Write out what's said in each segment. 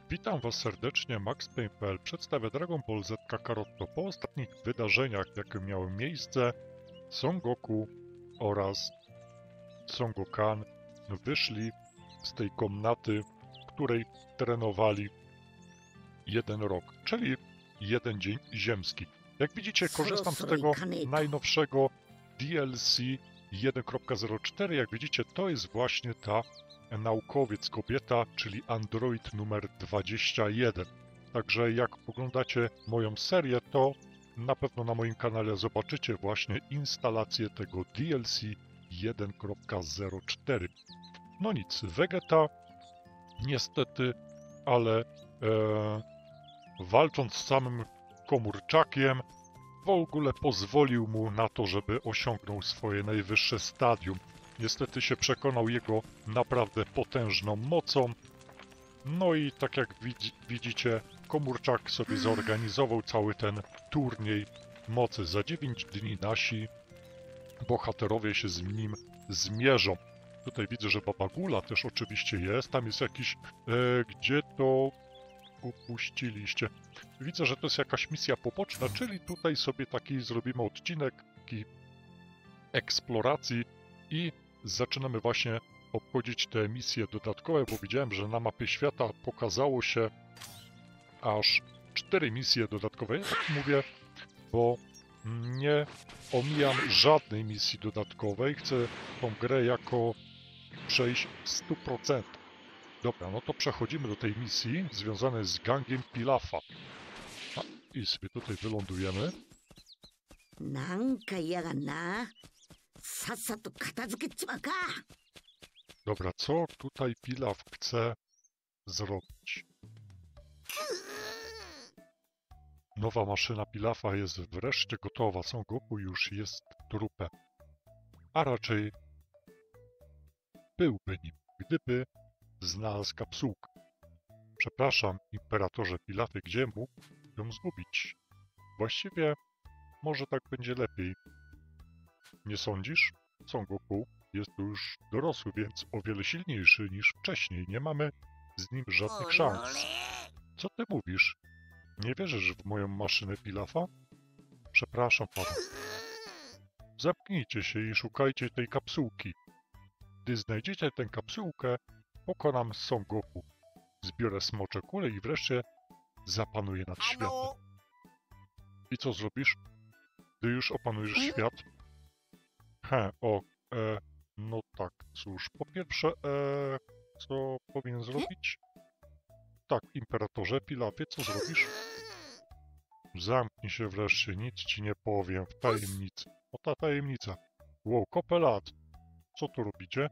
Witam Was serdecznie, MaxPayne.pl przedstawia Dragon Ball Z Kakarotto. Po ostatnich wydarzeniach, jakie miały miejsce, Son Goku oraz Son Gokan wyszli z tej komnaty, w której trenowali jeden rok, czyli jeden dzień ziemski. Jak widzicie, korzystam z tego najnowszego DLC 1.04. Jak widzicie, to jest właśnie ta naukowiec kobieta, czyli android numer 21. Także jak oglądacie moją serię, to na pewno na moim kanale zobaczycie właśnie instalację tego DLC 1.04. No nic, Vegeta niestety, ale walcząc z samym Komurczakiem, w ogóle pozwolił mu na to, żeby osiągnął swoje najwyższe stadium. Niestety się przekonał jego naprawdę potężną mocą. No i tak jak widzicie, Komurczak sobie zorganizował cały ten turniej mocy. Za 9 dni nasi bohaterowie się z nim zmierzą. Tutaj widzę, że Baba Gula też oczywiście jest. Tam jest jakiś... gdzie to upuściliście? Widzę, że to jest jakaś misja poboczna, czyli tutaj sobie taki zrobimy odcinek taki eksploracji i zaczynamy właśnie obchodzić te misje dodatkowe, bo widziałem, że na mapie świata pokazało się aż 4 misje dodatkowe. Ja tak mówię, bo nie omijam żadnej misji dodatkowej. Chcę tą grę jako przejść w 100%. Dobra, no to przechodzimy do tej misji związanej z gangiem Pilafa. I sobie tutaj wylądujemy. なんか嫌がんな。さっさと片付けちまうか。 Dobra, co tutaj Pilaf chce zrobić? Nowa maszyna Pilafa jest wreszcie gotowa. Son Goku już jest trupem. A raczej byłby nim, gdyby znalazł kapsułkę. Przepraszam, imperatorze Pilafie, gdzie mógł ją zgubić? Właściwie może tak będzie lepiej. Nie sądzisz? Son Goku jest już dorosły, więc o wiele silniejszy niż wcześniej. Nie mamy z nim żadnych szans. Co ty mówisz? Nie wierzysz w moją maszynę Pilafa? Przepraszam pana. Zamknijcie się i szukajcie tej kapsułki. Gdy znajdziecie tę kapsułkę, pokonam Son Goku. Zbiorę smocze kule i wreszcie zapanuję nad światem. I co zrobisz, gdy już opanujesz świat? No tak, cóż, po pierwsze, co powinien zrobić? Tak, imperatorze Pilafie, co zrobisz? Zamknij się wreszcie, nic ci nie powiem, w tajemnicy. O, ta tajemnica. Wow, kopę lat. Co tu robicie?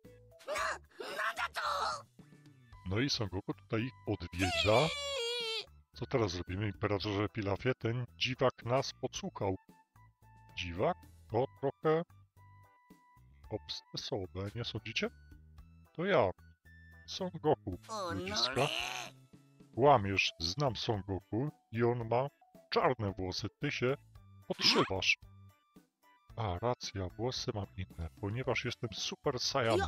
No i Son Goku tutaj ich odwiedza. Co teraz zrobimy, imperatorze Pilafie? Ten dziwak nas podsłuchał. Dziwak? To trochę obstesowe, nie sądzicie? To ja, Son Goku, ludziska. Łamiesz, znam Son Goku i on ma czarne włosy, ty się podszywasz. A, racja, włosy mam inne, ponieważ jestem Super Saiyanem.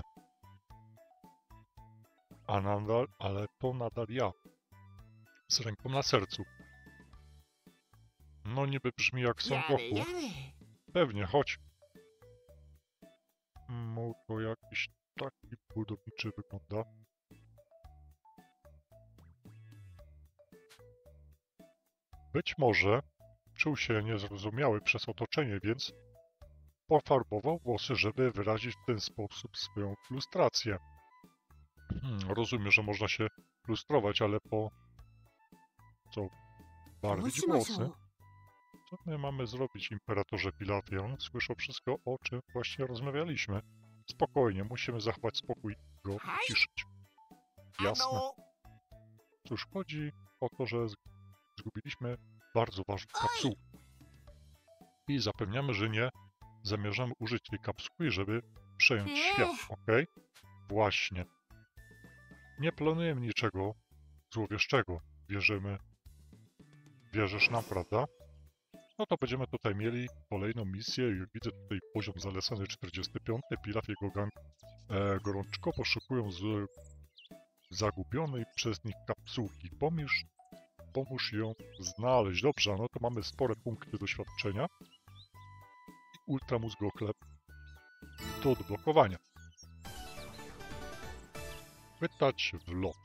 Ale to nadal ja. Z ręką na sercu. No niby brzmi jak Son Goku. Pewnie, chodź. To jakiś taki budowniczy wygląda. Być może czuł się niezrozumiały przez otoczenie, więc pofarbował włosy, żeby wyrazić w ten sposób swoją frustrację. Rozumiem, że można się frustrować, ale po co? Barwić włosy? Co my mamy zrobić, imperatorze Pilafie? On słyszał wszystko, o czym właśnie rozmawialiśmy. Spokojnie, musimy zachować spokój i go ciszyć. Jasne. Cóż, chodzi o to, że zgubiliśmy bardzo ważną kapsułkę. I zapewniamy, że nie zamierzamy użyć tej kapsuły, żeby przejąć świat, ok? Właśnie. Nie planujemy niczego złowieszczego. Wierzysz nam, prawda? No to będziemy tutaj mieli kolejną misję i widzę tutaj poziom zalecany 45. Pilaf i jego gang gorączkowo szykują zagubionej przez nich kapsułki. Pomóż ją znaleźć. Dobrze, no to mamy spore punkty doświadczenia. Ultramózgochleb do odblokowania. Chwytać w lot.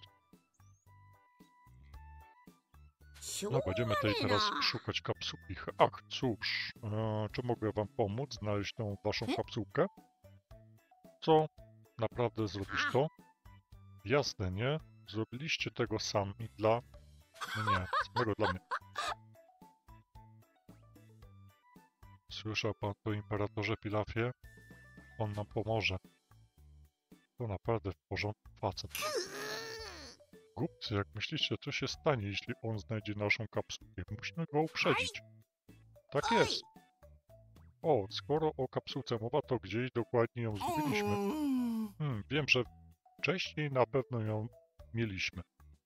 No, będziemy tutaj teraz szukać kapsułki. Ach, cóż, czy mogę wam pomóc znaleźć tą waszą kapsułkę? Co? Naprawdę zrobisz to? Jasne, nie? Zrobiliście tego sami dla mnie, samego dla mnie. Słyszał pan to, Imperatorze Pilafie? On nam pomoże. To naprawdę w porządku facet. Głupcy, jak myślicie, co się stanie, jeśli on znajdzie naszą kapsułkę? Musimy go uprzedzić. Tak jest. O, skoro o kapsułce mowa, to gdzieś dokładnie ją zgubiliśmy. Wiem, że wcześniej na pewno ją mieliśmy.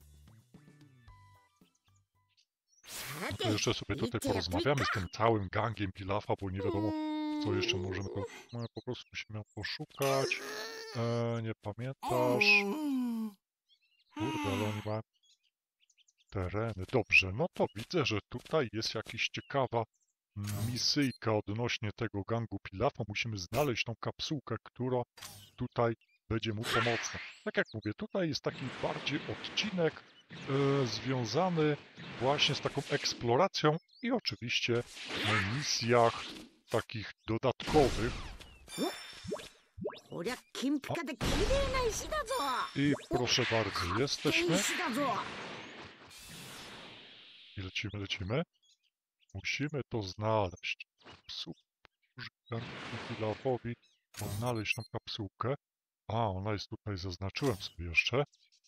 No to jeszcze sobie tutaj porozmawiamy z tym całym gangiem Pilafa, bo nie wiadomo, co jeszcze możemy to... No, po prostu musimy ją poszukać. Nie pamiętasz? Kurde, ale oni mają tereny. Dobrze, no to widzę, że tutaj jest jakaś ciekawa misyjka odnośnie tego gangu Pilafa. Musimy znaleźć tą kapsułkę, która tutaj będzie mu pomocna. Tak jak mówię, tutaj jest taki bardziej odcinek związany właśnie z taką eksploracją i oczywiście na misjach takich dodatkowych. I proszę bardzo, jesteśmy. I lecimy. Musimy to znaleźć. Pilafowi odnaleźć tą kapsułkę. A, ona jest tutaj, zaznaczyłem sobie jeszcze.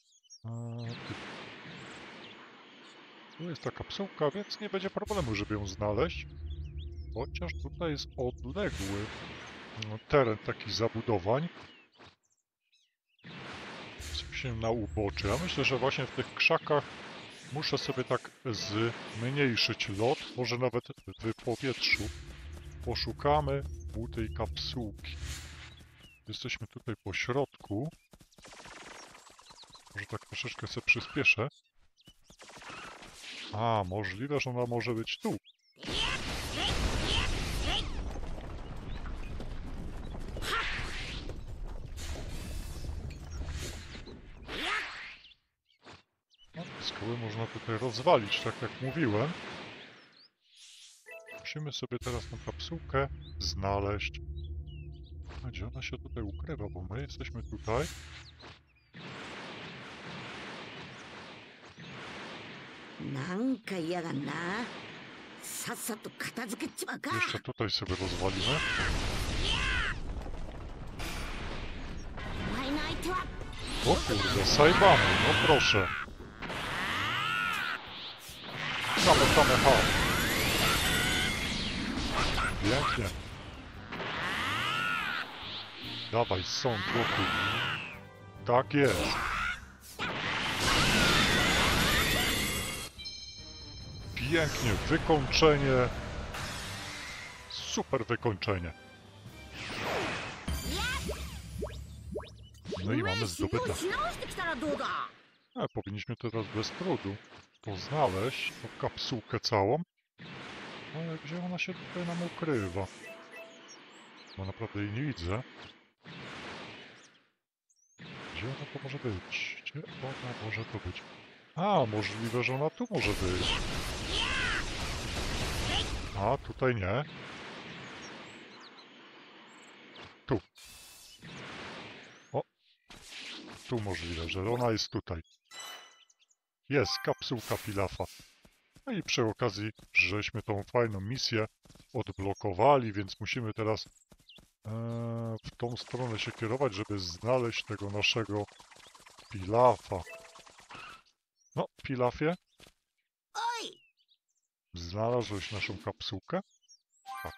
Tu jest ta kapsułka, więc nie będzie problemu, żeby ją znaleźć. Chociaż tutaj jest odległy teren takich zabudowań. Się na ubocze. Ja myślę, że właśnie w tych krzakach muszę sobie tak zmniejszyć lot, może nawet w powietrzu. Poszukamy u tej kapsułki. Jesteśmy tutaj po środku. Może tak troszeczkę sobie przyspieszę. A, możliwe, że ona może być tu. No, skały można tutaj rozwalić, tak jak mówiłem. Musimy sobie teraz tą kapsułkę znaleźć. A gdzie ona się tutaj ukrywa, bo my jesteśmy tutaj. Jeszcze tutaj sobie rozwalimy. O kurde, Saibamy, no proszę. Kamehameha. Pięknie. Dawaj, Son Goku. Tak jest. Pięknie, wykończenie. Super wykończenie. No i mamy zdobyte. Powinniśmy teraz bez trudu to znaleźć, tą kapsułkę całą. Ale gdzie ona się tutaj nam ukrywa? Bo naprawdę jej nie widzę. Gdzie ona to może być? Gdzie ona może to być? A, możliwe, że ona tu może być. A, tutaj nie. Tu. O. Tu możliwe, że ona jest tutaj. Jest kapsułka Pilafa. No i przy okazji, żeśmy tą fajną misję odblokowali, więc musimy teraz w tą stronę się kierować, żeby znaleźć tego naszego Pilafa. No, Pilafie? Znalazłeś naszą kapsułkę? Tak.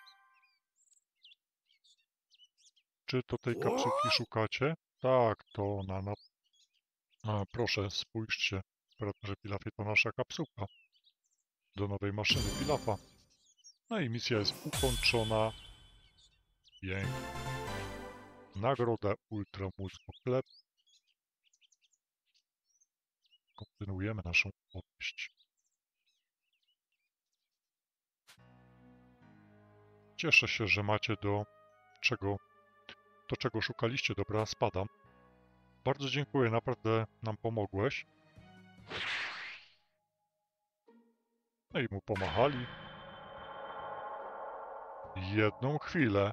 Czy to tej kapsułki szukacie? Tak, to ona. Proszę, spójrzcie. Imperatorze Pilafie, to nasza kapsułka do nowej maszyny Pilafa. No i misja jest ukończona. Pięknie. Nagroda Ultramózgochleb. kontynuujemy naszą opowieść. Cieszę się, że macie do czego szukaliście. Dobra, spadam. Bardzo dziękuję, naprawdę nam pomogłeś. No i mu pomachali. Jedną chwilę.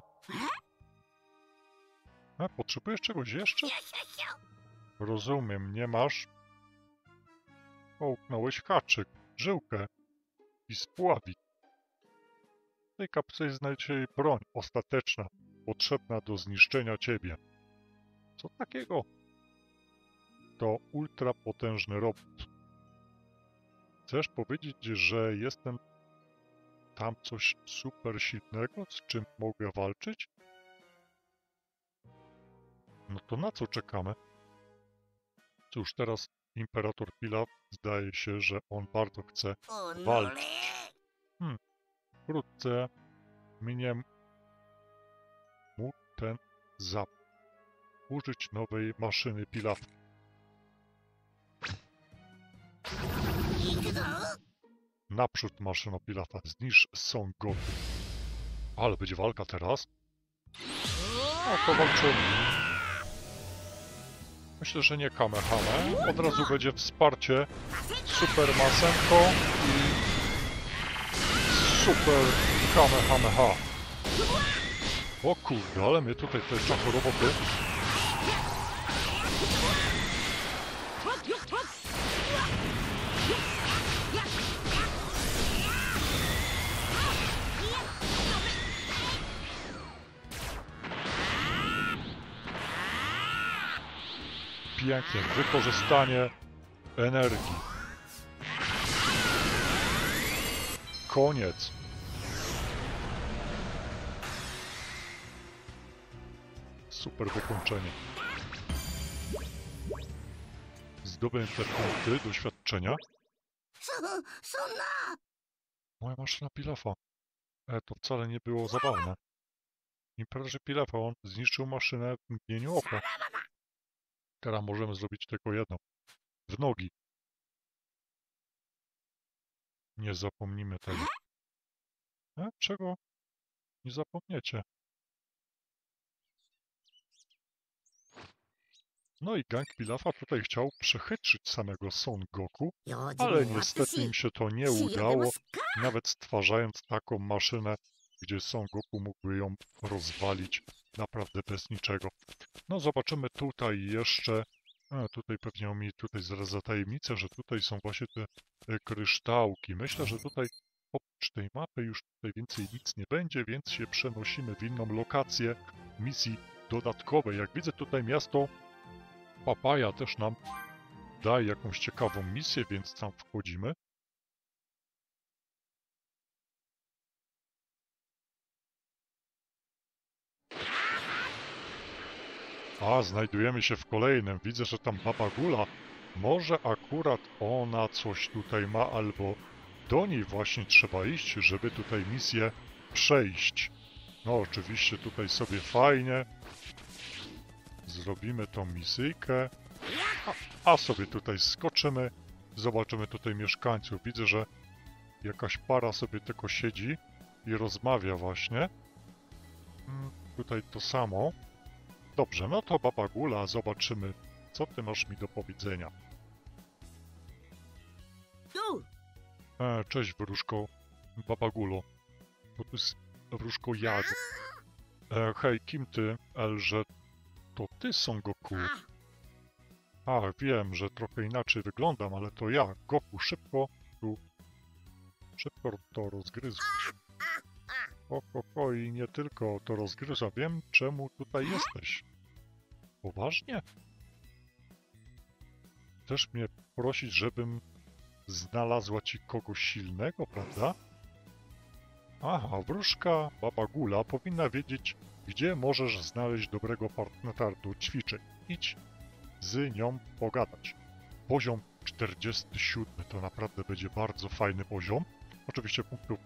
A, potrzebujesz czegoś jeszcze? Rozumiem, nie masz. Połknąłeś haczyk, żyłkę i spławik. W tej kapsle znajduje się broń ostateczna, potrzebna do zniszczenia ciebie. Co takiego? To ultrapotężny robot. Chcesz powiedzieć, że jestem tam coś super silnego, z czym mogę walczyć? No to na co czekamy? Cóż, teraz Imperator Pilaf zdaje się, że on bardzo chce walczyć. Wkrótce minie mu ten zapach. Użyć nowej maszyny Pilafa. Naprzód maszyno Pilafa, zniszcz Son Goku. Ale będzie walka teraz. No to walczymy. Myślę, że nie Kamehame. Od razu będzie wsparcie Super Masenko i Super Kamehameha. O kurde, ale mnie tutaj te czachoroboty. Pięknie, wykorzystanie energii. Koniec. Super wykończenie. Zdobędę punkty doświadczenia. Moja maszyna Pilafa. To wcale nie było zabawne. Imperatorze Pilafa, on zniszczył maszynę w mgnieniu oka. Teraz możemy zrobić tylko jedno. W nogi. Nie zapomnimy tego. Czego nie zapomniecie? No i gang Pilafa tutaj chciał przechytrzyć samego Son Goku, ale niestety im się to nie udało, nawet stwarzając taką maszynę, gdzie Son Goku mógłby ją rozwalić naprawdę bez niczego. No zobaczymy tutaj jeszcze, tutaj pewnie mi tutaj zdradza tajemnicę, że tutaj są właśnie te kryształki. Myślę, że tutaj oprócz tej mapy już tutaj więcej nic nie będzie, więc się przenosimy w inną lokację misji dodatkowej. Jak widzę tutaj miasto Papaja też nam daje jakąś ciekawą misję, więc tam wchodzimy. A, znajdujemy się w kolejnym. Widzę, że tam Baba Gula. Może akurat ona coś tutaj ma, albo do niej właśnie trzeba iść, żeby tutaj misję przejść. No oczywiście tutaj sobie fajnie zrobimy tą misyjkę. A sobie tutaj skoczymy. Zobaczymy tutaj mieszkańców. Widzę, że jakaś para sobie tylko siedzi i rozmawia właśnie. Tutaj to samo. Dobrze, no to Baba Gula, zobaczymy, co ty masz mi do powiedzenia. Cześć, wróżko. Baba Gulo. Bo tu jest wróżko Jadu. Hej, kim ty, Elże? To ty, Son Goku. Wiem, że trochę inaczej wyglądam, ale to ja, Goku, szybko to rozgryzłeś. I nie tylko to rozgryza. Wiem, czemu tutaj jesteś. Poważnie? Chcesz mnie prosić, żebym znalazła ci kogoś silnego, prawda? Aha, wróżka Baba Gula powinna wiedzieć, gdzie możesz znaleźć dobrego partnera do ćwiczeń. Idź z nią pogadać. Poziom 47 to naprawdę będzie bardzo fajny poziom. Oczywiście punktów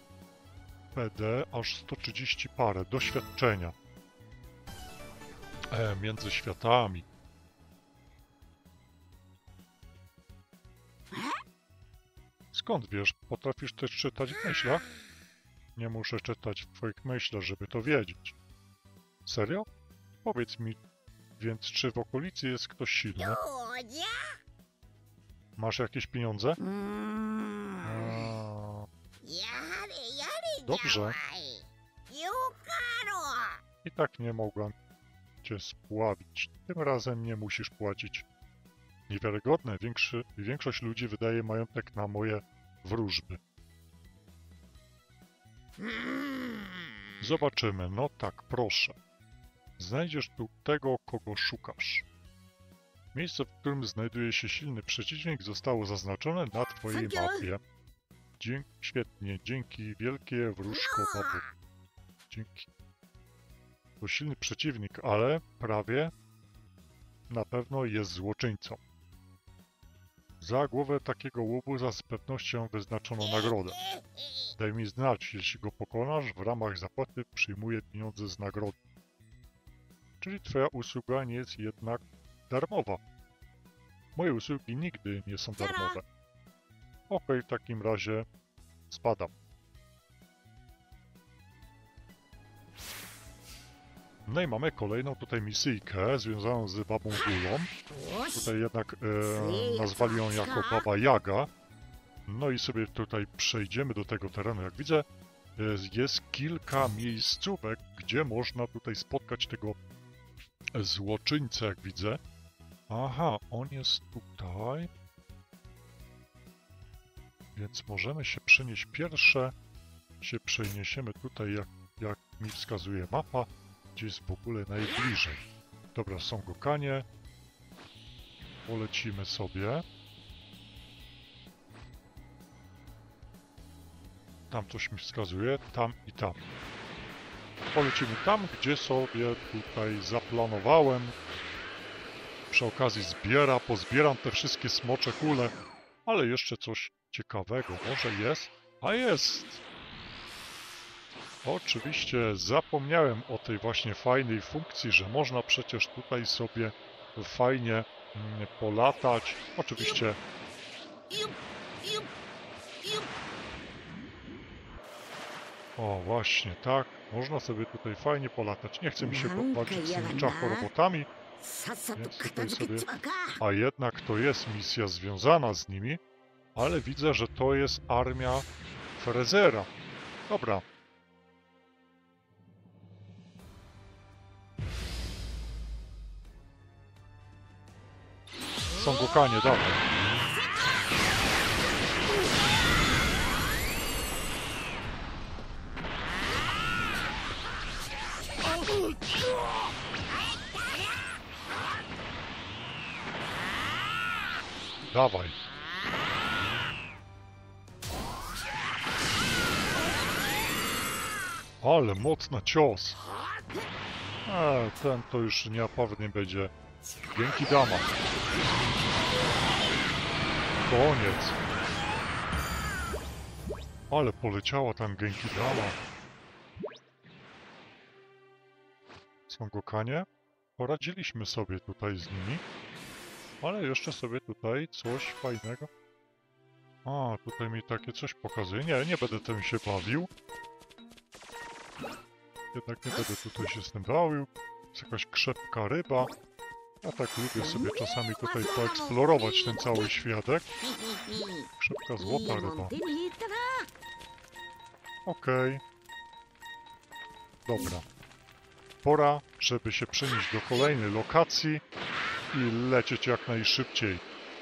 PD aż 130 parę doświadczenia. Między światami. Skąd wiesz? Potrafisz też czytać w myślach? Nie muszę czytać w twoich myślach, żeby to wiedzieć. Serio? Powiedz mi, więc czy w okolicy jest ktoś silny? Masz jakieś pieniądze? Dobrze. I tak nie mogłam cię spławić. Tym razem nie musisz płacić. Niewiarygodne. Większość ludzi wydaje majątek na moje wróżby. Zobaczymy. No tak, proszę. Znajdziesz tu tego, kogo szukasz. Miejsce, w którym znajduje się silny przeciwnik, zostało zaznaczone na twojej mapie. Świetnie. Dzięki wielkie, wróżko babu. Dzięki. To silny przeciwnik, ale prawie na pewno jest złoczyńcą. Za głowę takiego łobuza z pewnością wyznaczono nagrodę. Daj mi znać, jeśli go pokonasz, w ramach zapłaty przyjmuję pieniądze z nagrody. Czyli twoja usługa nie jest jednak darmowa. Moje usługi nigdy nie są darmowe. Okej, w takim razie spadam. No i mamy kolejną tutaj misyjkę związaną z babą Gulą. Tutaj jednak nazwali ją jako Baba Jaga. No i sobie tutaj przejdziemy do tego terenu. Jak widzę, jest kilka miejscówek, gdzie można tutaj spotkać tego złoczyńcę, jak widzę. Aha, on jest tutaj. Więc możemy się przenieść pierwsze. Się przeniesiemy tutaj, jak mi wskazuje mapa, gdzie jest w ogóle najbliżej. Dobra, są Gokanie. Polecimy sobie. Tam coś mi wskazuje, tam i tam. Polecimy tam, gdzie sobie tutaj zaplanowałem. Przy okazji pozbieram te wszystkie smocze kule, ale jeszcze coś ciekawego może jest? A jest! Oczywiście zapomniałem o tej właśnie fajnej funkcji, że można przecież tutaj sobie fajnie polatać. Oczywiście o, właśnie, tak. Można sobie tutaj fajnie polatać. Nie chce mi się walczyć z tymi czachorobotami, więc tutaj sobie... A jednak to jest misja związana z nimi, ale widzę, że to jest armia Frezera. Dobra. Są Gokanie, dawaj. Dawaj. Ale mocny cios. Ten to już nie będzie. Dzięki dama. Koniec. Ale poleciała tam Genki dama. Są Gokanie? Poradziliśmy sobie tutaj z nimi. Ale jeszcze sobie tutaj coś fajnego. A, tutaj mi takie coś pokazuje. Nie będę tym się bawił. Jednak nie będę tutaj się z tym bawił. Jest jakaś krzepka ryba. Ja tak lubię sobie czasami tutaj poeksplorować ten cały światek. Krzepka złota ryba. Okej. Dobra. Pora, żeby się przenieść do kolejnej lokacji i lecieć jak najszybciej.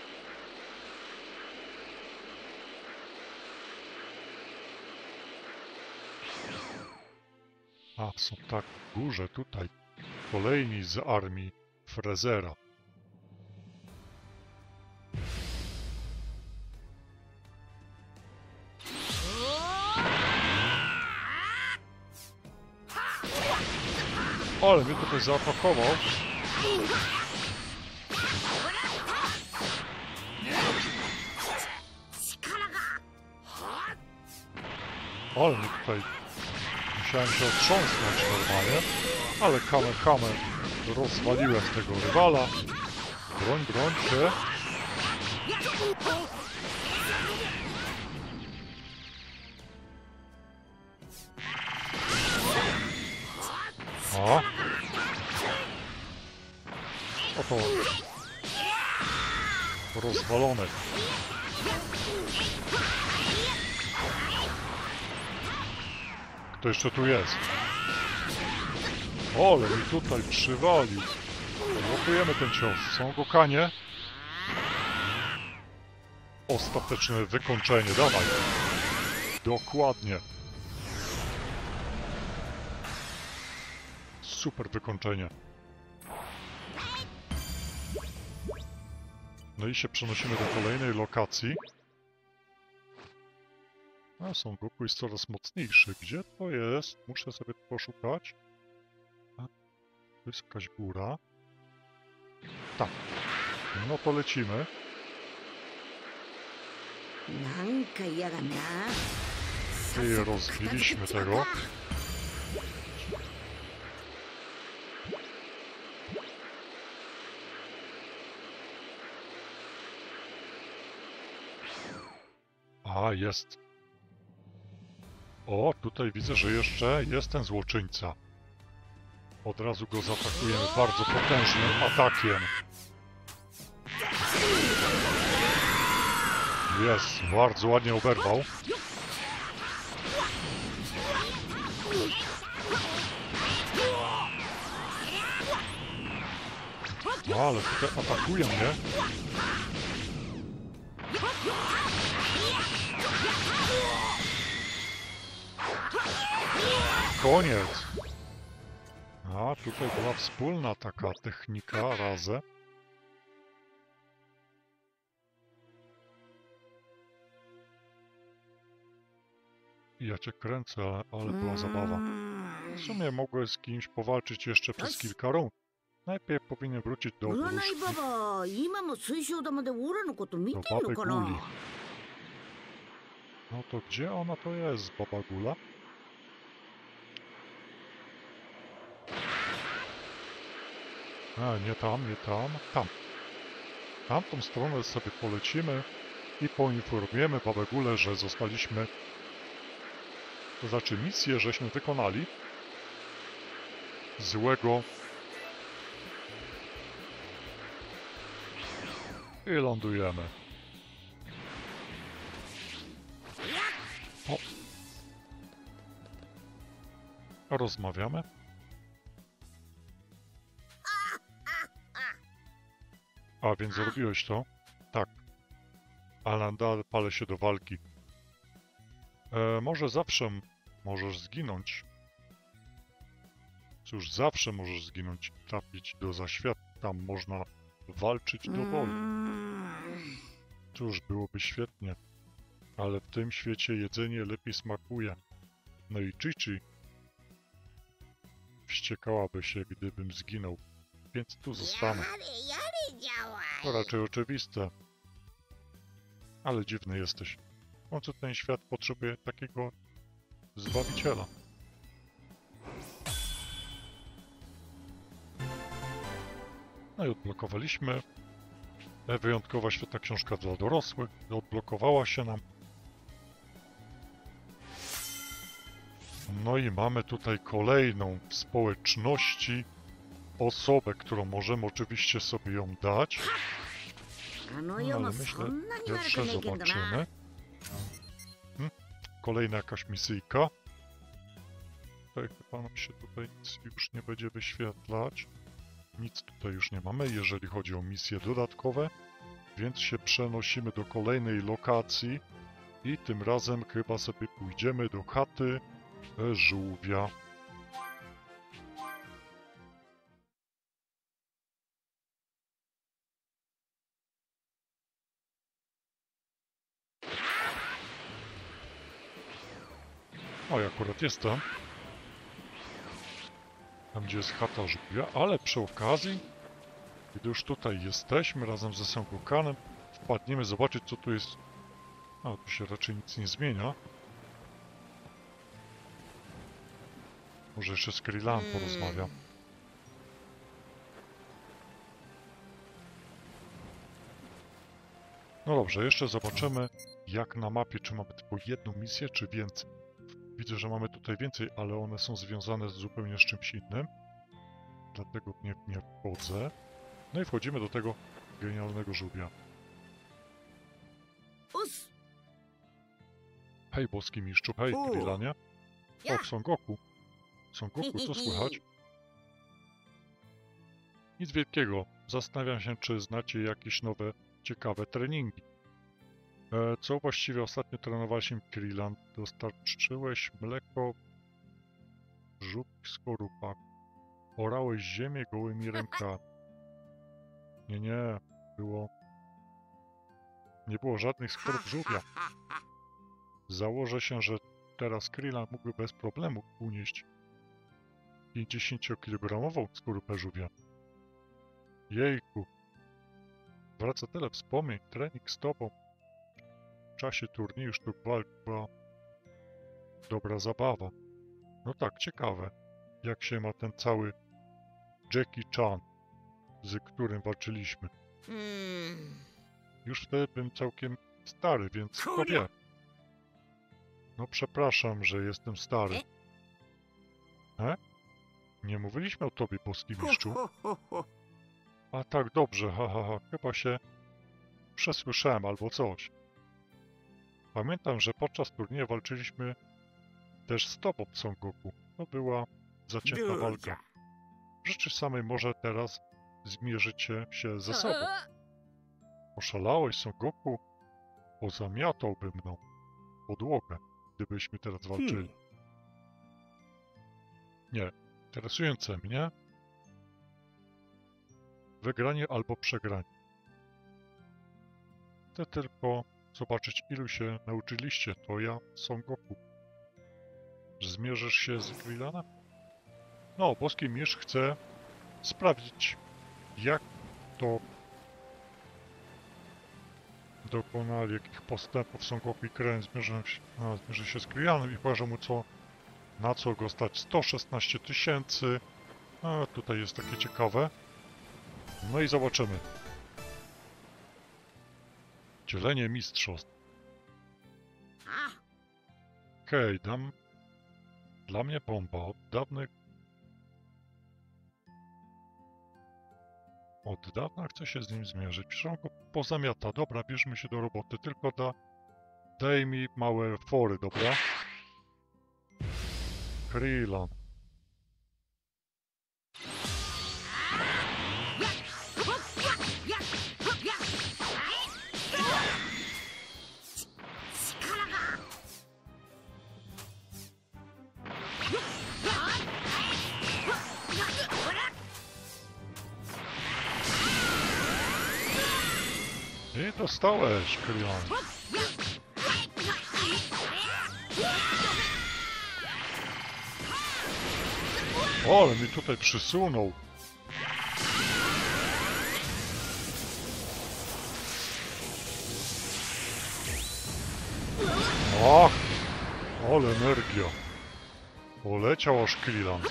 A, są tak w górze tutaj. Kolejni z armii Frezera. Ale mnie tutaj zaatakował. Ale mnie tutaj... Musiałem się otrząsnąć normalnie. Ale kamer. Rozwaliłem tego rywala. Broń się. O. Oto. Rozwalone. Kto jeszcze tu jest? Ale mi tutaj przywalił. Blokujemy ten cios. Są gokanie. Ostateczne wykończenie. Dawaj. Dokładnie. Super wykończenie. No i się przenosimy do kolejnej lokacji. A, Son Goku jest coraz mocniejszy. Gdzie to jest? Muszę sobie poszukać. A, to jest jakaś góra. Tak. No to lecimy. なんか嫌がんな。 I rozbiliśmy tego. A, jest. O, tutaj widzę, że jeszcze jest ten złoczyńca. Od razu go zaatakujemy bardzo potężnym atakiem. Jest, bardzo ładnie oberwał. No, ale tutaj atakuje mnie. Koniec. A, tutaj była wspólna taka technika razem. Ja cię kręcę, ale była zabawa. W sumie mogłem z kimś powalczyć jeszcze przez kilka rund. Najpierw powinien wrócić do 占い obruszki, ババ今も水晶玉でオラのこと見 do てんの Baby か Guli. な。 No to gdzie ona to jest, Baba Gula? A, nie tam, nie tam, tam. Tamtą stronę sobie polecimy i poinformujemy Babę Gulę, że zostaliśmy... To znaczy misję, żeśmy wykonali złego i lądujemy. O. Rozmawiamy. A, więc zrobiłeś to? Tak. Ale nadal palę się do walki. Może zawsze możesz zginąć. Cóż, zawsze możesz zginąć, trafić do zaświatu. Tam można walczyć do woli. Cóż, byłoby świetnie. Ale w tym świecie jedzenie lepiej smakuje. No i Chichi wściekałaby się, gdybym zginął. Więc tu zostanę. To raczej oczywiste. Ale dziwny jesteś. W końcu ten świat potrzebuje takiego zbawiciela. No i odblokowaliśmy. Wyjątkowa świetna książka dla dorosłych. Odblokowała się nam. No i mamy tutaj kolejną w społeczności osobę, którą możemy oczywiście sobie ją dać. No, ale myślę, pierwsze zobaczymy. Kolejna jakaś misyjka. Tutaj chyba nam się tutaj nic już nie będzie wyświetlać. Nic tutaj już nie mamy, jeżeli chodzi o misje dodatkowe. Więc się przenosimy do kolejnej lokacji. I tym razem chyba sobie pójdziemy do chaty żółwia. O, ja akurat jestem. Tam, gdzie jest chata żółwia, ale przy okazji, gdy już tutaj jesteśmy razem ze Sengokanem, wpadniemy zobaczyć, co tu jest. A, tu się raczej nic nie zmienia. Może jeszcze z Krillan porozmawiam. No dobrze, jeszcze zobaczymy, jak na mapie, czy mamy tylko jedną misję, czy więcej. Widzę, że mamy tutaj więcej, ale one są związane zupełnie z czymś innym. Dlatego nie wchodzę. No i wchodzimy do tego genialnego żółwia. Us! Hej, boski mistrzu, hej, U. Krillanie. Ja. O, Son Goku. Son Goku, co słychać? Nic wielkiego. Zastanawiam się, czy znacie jakieś nowe, ciekawe treningi. Co właściwie ostatnio trenowaliśmy, Krillan? Dostarczyłeś mleko żółwich skorupach. Orałeś ziemię gołymi rękami. Nie. Nie było żadnych skorup żółwia. Założę się, że teraz Krillan mógłby bez problemu unieść 50-kilogramową skorupę żółwia. Jejku. Wraca tyle wspomnień, trening z tobą. W czasie turnieju sztuk walk była dobra zabawa. No tak, ciekawe, jak się ma ten cały Jackie Chan, z którym walczyliśmy. Już wtedy byłem całkiem stary, więc kto wie. No przepraszam, że jestem stary. Nie mówiliśmy o tobie, boski mistrzu. A tak, dobrze, chyba się przesłyszałem albo coś. Pamiętam, że podczas turnieju walczyliśmy też z tobą, Son Goku. To była zacięta walka. W rzeczy samej może teraz zmierzycie się ze sobą. Oszalałeś, Son Goku? Pozamiatałby mną podłogę, gdybyśmy teraz walczyli. Nie. Interesujące mnie wygranie albo przegranie. Chcę tylko zobaczyć, ilu się nauczyliście. To ja, Son Goku. Zmierzysz się z Krillanem? No, boski mistrz chce sprawdzić, jak to dokonali, jakich postępów Son Goku i Krillin zmierzy się z Krillanem i pokaże mu, na co go stać. 116 000. A tutaj jest takie ciekawe. No i zobaczymy. Dzielenie mistrzostw. Okej, dla mnie bomba. Od dawna chcę się z nim zmierzyć. Przecież on go pozamiata. Dobra, bierzmy się do roboty. Tylko daj mi małe fory, dobra? Krillan. I dostałeś, Krillan. O, ale mi tutaj przysunął. Ach, ale energia. Poleciał aż Krillan.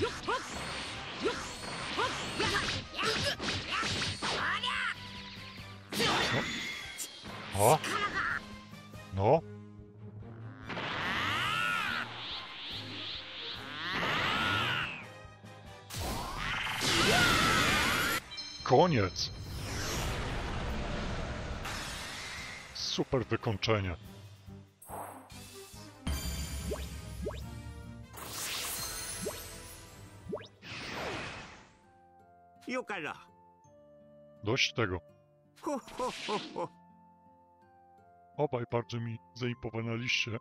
No. O. No. Koniec. Super wykończenie. Dość tego. Obaj bardzo mi zaimponowaliście.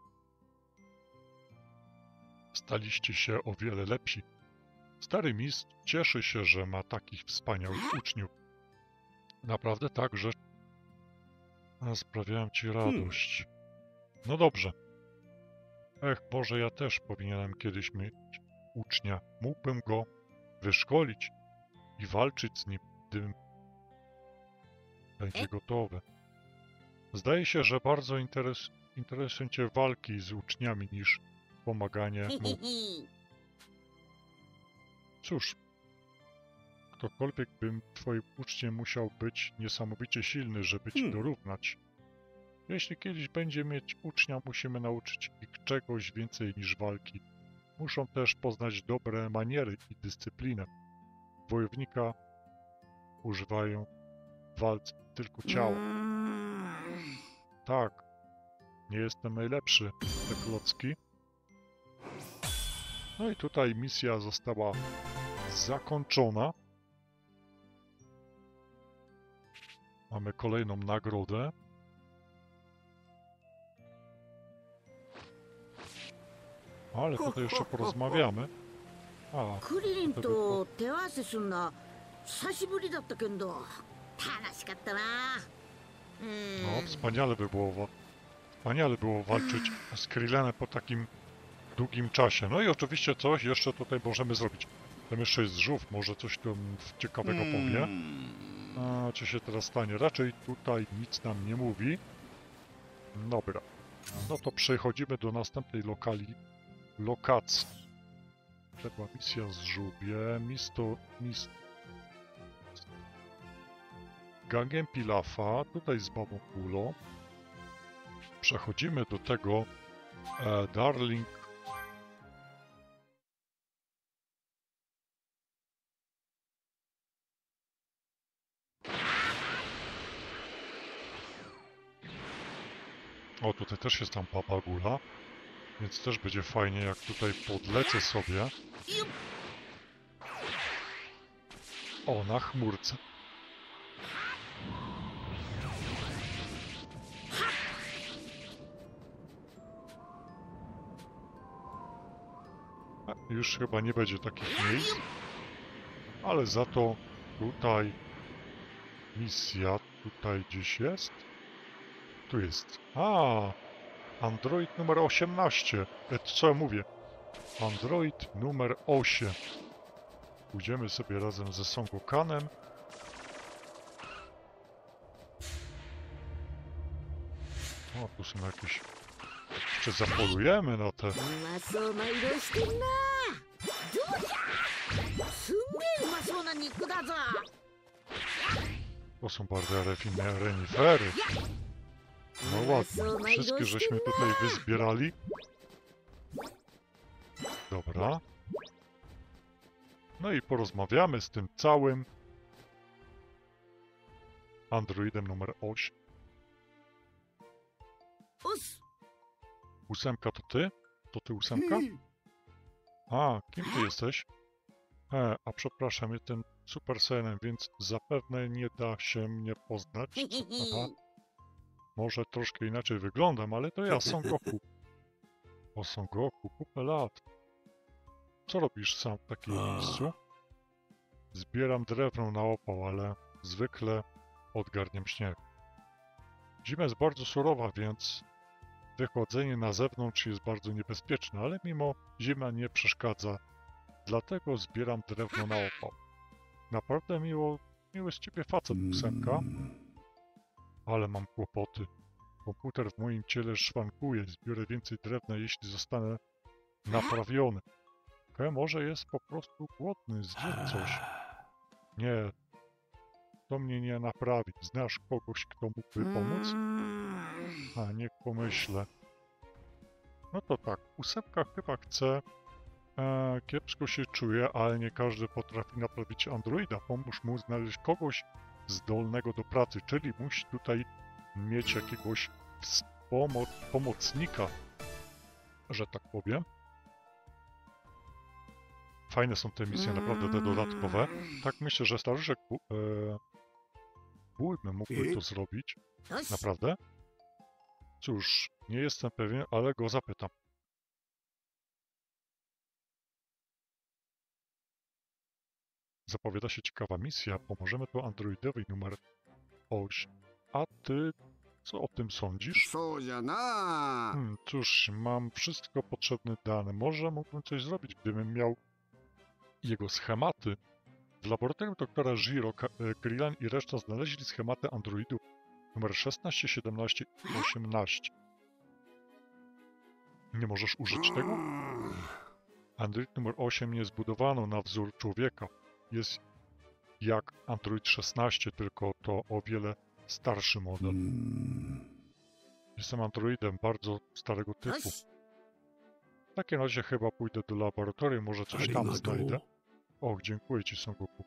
Staliście się o wiele lepsi. Stary mistrz cieszy się, że ma takich wspaniałych uczniów. Naprawdę tak, że sprawiają ci radość. No dobrze. Może ja też powinienem kiedyś mieć ucznia. Mógłbym go wyszkolić i walczyć z nim, gdybym będzie gotowy. Zdaje się, że bardzo interesują cię walki z uczniami niż pomaganie mu. Cóż, ktokolwiek bym twoim uczniem musiał być niesamowicie silny, żeby ci dorównać. Jeśli kiedyś będzie mieć ucznia, musimy nauczyć ich czegoś więcej niż walki. Muszą też poznać dobre maniery i dyscyplinę. Wojownika używają w walce tylko ciała. Tak, nie jestem najlepszy, te klocki. No i tutaj misja została zakończona. Mamy kolejną nagrodę. Ale tutaj jeszcze porozmawiamy. A, クリリンと手合わせすんな久しぶりだったけど楽しかったな。 no, wspaniale było walczyć z Krillenem po takim długim czasie. No i oczywiście coś jeszcze tutaj możemy zrobić. Tam jeszcze jest żółw, może coś tam ciekawego powie. A co się teraz stanie? Raczej tutaj nic nam nie mówi. Dobra. No to przechodzimy do następnej lokacji. To była misja z żółwiem. Gangiem Pilafa. Tutaj z babą Kulą. Przechodzimy do tego Darling. O, tutaj też jest tam Baba Gula, więc też będzie fajnie, jak tutaj podlecę sobie. O, na chmurce. Już chyba nie będzie takich miejsc, ale za to tutaj misja tutaj gdzieś jest. Tu jest. A, Android numer 18. Co ja mówię? Android numer 8. Pójdziemy sobie razem ze Son Gokanem. O, tu są jakieś... Jeszcze zapolujemy na te... うまそうな色してんな。どうじゃすんげえうまそうな肉だぞ。 To są bardzo renifery. No ładnie. Wszystkie żeśmy tutaj wyzbierali. Dobra. No i porozmawiamy z tym całym Androidem numer 8. おっす。 Ósemka to ty? To ty ósemka? A, kim ty jesteś? A przepraszam, jestem Super Saiyanem, więc zapewne nie da się mnie poznać. Aha. Może troszkę inaczej wyglądam, ale to ja, Son Goku. O, Son Goku, kupę lat. Co robisz sam w takim miejscu? Zbieram drewno na opał, ale zwykle odgarniam śnieg. Zima jest bardzo surowa, więc wychodzenie na zewnątrz jest bardzo niebezpieczne, ale mimo zima nie przeszkadza. Dlatego zbieram drewno na opał. Naprawdę miły z ciebie facet, ósemka. Ale mam kłopoty. Komputer w moim ciele szwankuje. Zbiorę więcej drewna, jeśli zostanę naprawiony. Może jest po prostu głodny, zje coś. Nie, to mnie nie naprawi. Znasz kogoś, kto mógłby pomóc? A, niech pomyślę. No to tak, ósemka chyba chce... kiepsko się czuje, ale nie każdy potrafi naprawić androida. Pomóż mu znaleźć kogoś zdolnego do pracy, czyli musi tutaj mieć jakiegoś pomocnika, że tak powiem. Fajne są te misje, naprawdę te dodatkowe. Tak myślę, że staruszek Bulmy mógłby to zrobić. Naprawdę? Cóż, nie jestem pewien, ale go zapytam. Zapowiada się ciekawa misja. Pomożemy tu androidowi numer 8. A ty co o tym sądzisz? Cóż, mam wszystko potrzebne dane. Może mógłbym coś zrobić, gdybym miał jego schematy. W laboratorium doktora Jiro, Krillan i reszta znaleźli schematy androidów numer 16, 17 i 18. Nie możesz użyć tego? Android numer 8 nie zbudowano na wzór człowieka. Jest jak Android 16, tylko to o wiele starszy model. Jestem androidem bardzo starego typu. よし W takim razie chyba pójdę do laboratorium, może coś tam Arigato. znajdę. Och, dziękuję ci, Son Goku.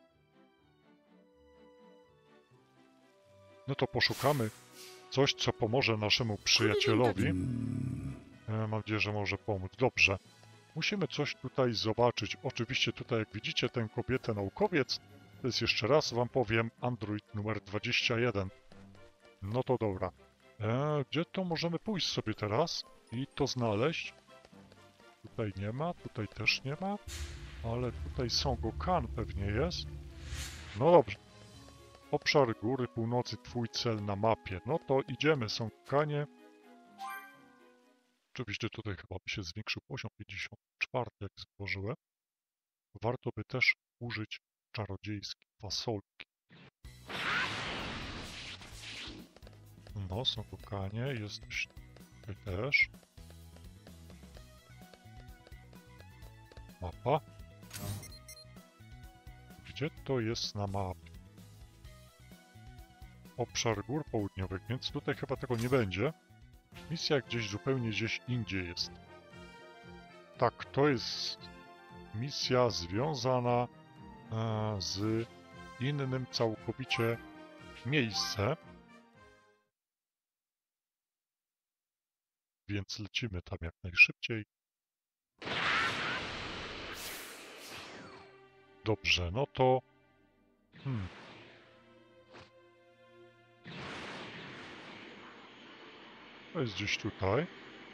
No to poszukamy coś, co pomoże naszemu przyjacielowi. Mam nadzieję, że może pomóc. Dobrze. Musimy coś tutaj zobaczyć. Oczywiście tutaj, jak widzicie, tę kobietę naukowiec, to jest jeszcze raz wam powiem, android numer 21. No to dobra. Gdzie to możemy pójść sobie teraz i to znaleźć? Tutaj nie ma, tutaj też nie ma, ale tutaj Son Goku pewnie jest. No dobrze. Obszar góry północy, twój cel na mapie. No to idziemy, Son Goku. Oczywiście tutaj chyba by się zwiększył poziom 54, jak zauważyłem. Warto by też użyć czarodziejskiej fasolki. No, Son Goku, jesteś tutaj też. Mapa. Gdzie to jest na mapie? Obszar gór południowych, więc tutaj chyba tego nie będzie. Misja gdzieś indziej jest. Tak, to jest misja związana z innym całkowicie miejscem. Więc lecimy tam jak najszybciej. Dobrze, no to... To jest gdzieś tutaj.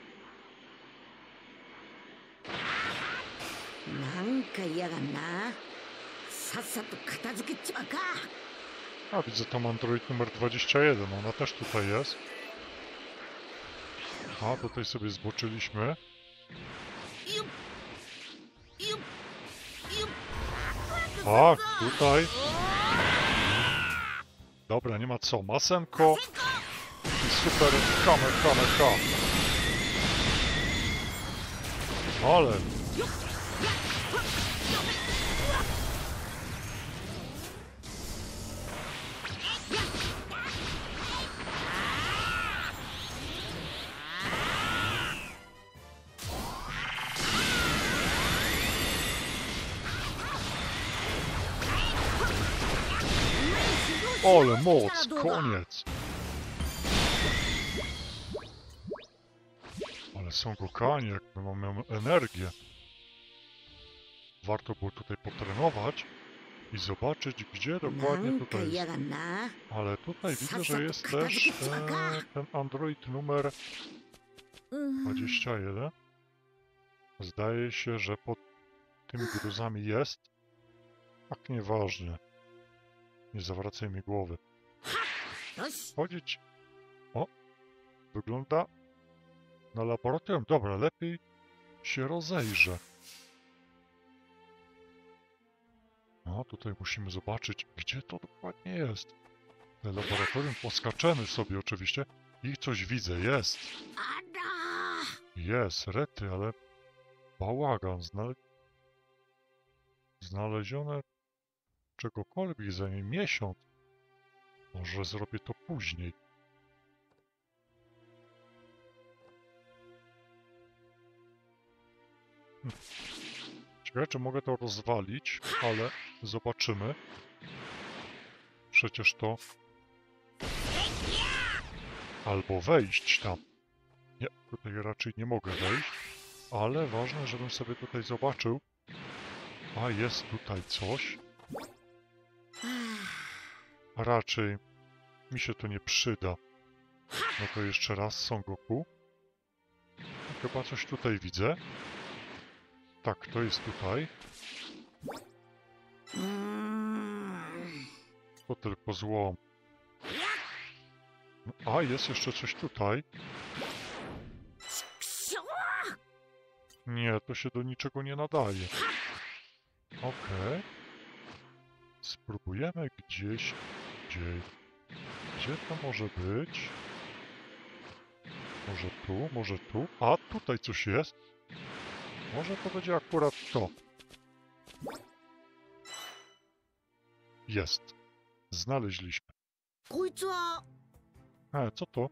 なんか嫌がんなさっさと片付けちまうか A, widzę tam android numer 21, ona też tutaj jest. A, tutaj sobie zboczyliśmy. よっよっよっ Tak, tutaj. Dobra, nie ma co. Masenko i super Kamehameha. Ale... Ale moc, koniec. Ale Son Goku, jakby mamy energię. Warto było tutaj potrenować i zobaczyć, gdzie な dokładnie んか tutaj 嫌 jest. がんな Ale tutaj widzę, że さっさと jest 片付 też けちまうか ten android numer 21. Zdaje się, że pod tymi gruzami jest. Tak, nieważne. Nie zawracaj mi głowy. よし Chodzić. O, wygląda na laboratorium. Dobra, lepiej się rozejrzę. No, tutaj musimy zobaczyć, gdzie to dokładnie jest. Te laboratorium poskaczemy sobie oczywiście. I coś widzę, jest. あら Jest, rety, ale bałagan. Znalezione czegokolwiek za nie miesiąc. Może zrobię to później. Ciekawe, czy mogę to rozwalić, ale zobaczymy. Przecież to... Albo wejść tam. Nie, tutaj raczej nie mogę wejść, ale ważne, żebym sobie tutaj zobaczył. A jest tutaj coś. A raczej mi się to nie przyda. No to jeszcze raz, Son Goku. Chyba coś tutaj widzę. Tak, to jest tutaj. うーん To tylko złom. No, a, jest jeszcze coś tutaj. くしょ Nie, to się do niczego nie nadaje. Okej. Spróbujemy gdzieś indziej. Gdzie to może być? Może tu, może tu. A, tutaj coś jest. Może to będzie akurat to. Jest. Znaleźliśmy. こいつは Co to?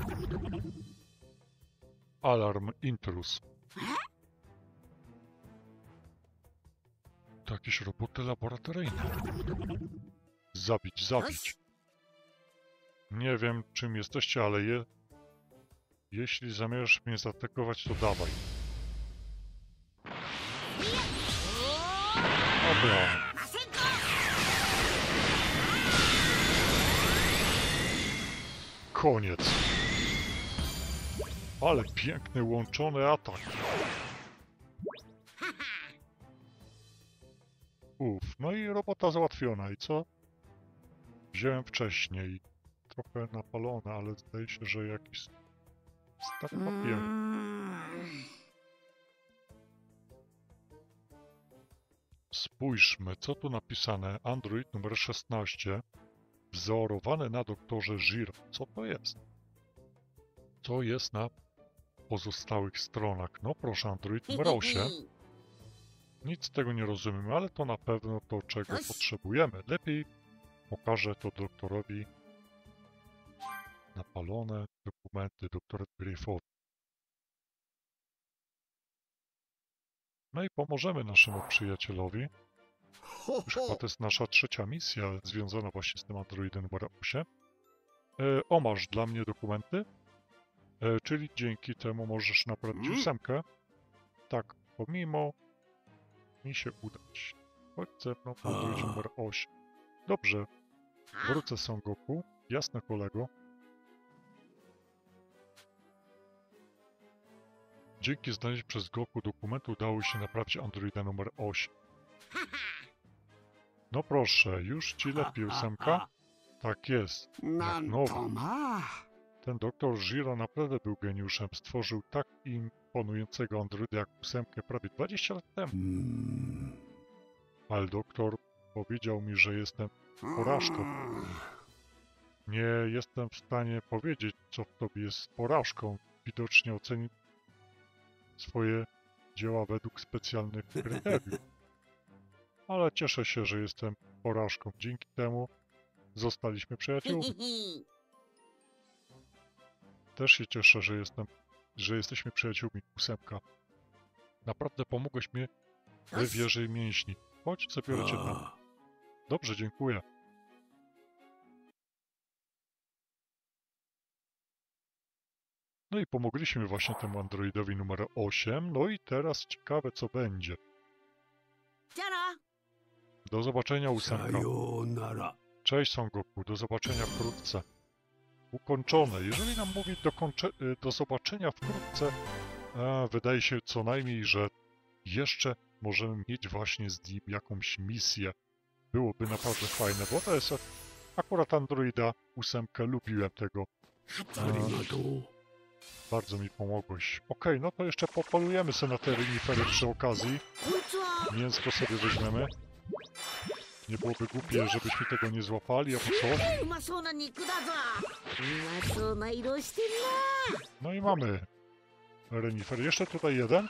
Alarm intrus. To jakieś roboty laboratoryjne. Zabić, zabić. Nie wiem, czym jesteście, ale jeśli zamierzasz mnie zaatakować, to dawaj. Dobra. Koniec. Ale piękny, łączony atak. No i robota załatwiona. I co? Wziąłem wcześniej. Trochę napalone, ale zdaje się, że jakiś stak papieru. Spójrzmy, co tu napisane. Android numer 16. Wzorowany na doktorze Giro. Co to jest? Co jest na pozostałych stronach? No proszę, Android numer 8. Nic z tego nie rozumiem, ale to na pewno to, czego potrzebujemy. Lepiej pokażę to doktorowi. Napalone dokumenty doktora Griffowi. No i pomożemy naszemu przyjacielowi. Już chyba to jest nasza trzecia misja związana właśnie z tym Androidem numer 8. Masz dla mnie dokumenty, czyli dzięki temu możesz naprawić 8. Tak, pomimo mi się udać. Chodź ze mną, Android numer 8. Dobrze, wrócę Son Goku. Jasne, kolego. Dzięki znalezieniu przez Goku dokumentu udało się naprawić Androida numer 8. No proszę, już ci lepiej 8? Tak jest. Jak nowy. Ten doktor Giro naprawdę był geniuszem. Stworzył tak imponującego androida jak 8 prawie 20 lat temu. Ale doktor powiedział mi, że jestem porażką. Nie jestem w stanie powiedzieć, co w tobie jest porażką. Widocznie ocenił swoje dzieła według specjalnych kryteriów. Ale cieszę się, że jestem porażką. Dzięki temu zostaliśmy przyjaciółmi. Też się cieszę, że jesteśmy przyjaciółmi, 8. Naprawdę pomogłeś mi w wieży mięśni. Chodź, zabiorę cię tam. Dobrze, dziękuję. No i pomogliśmy właśnie temu androidowi numer 8. No i teraz ciekawe, co będzie. Do zobaczenia, 8. Cześć, Son Goku. Do zobaczenia wkrótce. Ukończone. Jeżeli nam mówi do zobaczenia wkrótce, wydaje się co najmniej, że jeszcze możemy mieć właśnie z nim jakąś misję. Byłoby naprawdę fajne, bo to jest akurat Androida 8. Lubiłem tego. Bardzo mi pomogłeś. Okej, no to jeszcze popolujemy sobie na te renifery przy okazji. Mięsko sobie weźmiemy. Nie byłoby głupie, żebyśmy tego nie złapali, albo coś. No i mamy renifer. Jeszcze tutaj jeden.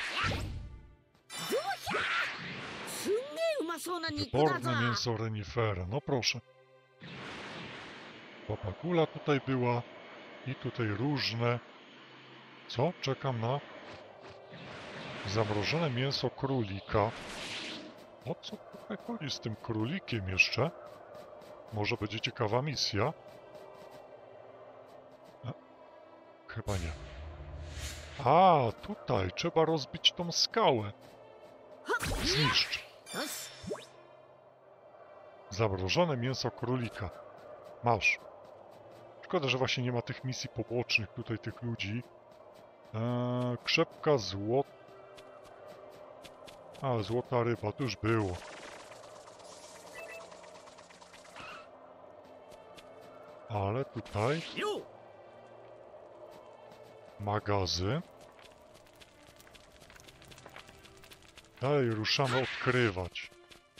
Wyborne mięso renifera. No proszę. Babagula tutaj była. I tutaj różne. Co? Czekam na zamrożone mięso królika. O co tutaj chodzi z tym królikiem jeszcze? Może będzie ciekawa misja. Chyba nie. Tutaj trzeba rozbić tą skałę. Zniszcz. Zamrożone mięso królika. Masz. Szkoda, że właśnie nie ma tych misji pobocznych tutaj, tych ludzi. Krzepka złota. Złota ryba, to już było. Ale tutaj... magazyn. Dalej ruszamy odkrywać.